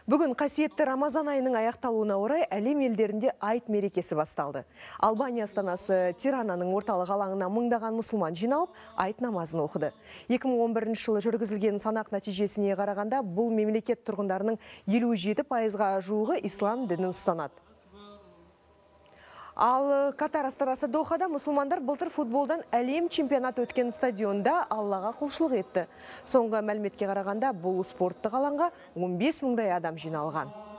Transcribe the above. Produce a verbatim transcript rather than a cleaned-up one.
Бүгін қасиетті Рамазан айының аяқталуына орай әлем елдерінде айт мерекесі басталды. Албания астанасы Тирананың орталық алаңына мыңдаған мұсылман жиналып, айт намазын оқыды. екі мың он бірінші жылы жүргізілген санақ нәтижесіне қарағанда, бұл мемлекет тұрғындарының елу жеті пайызға жуығы ислам дінін ұстанады. Ал Катар астанасы Дохада мұсылмандар былтыр футболдан әлем чемпионаты өткен стадионда Аллаға құлшылық етті. Соңғы мәліметке қарағанда бұл спорттық алаңға он бес мыңдай адам жиналған.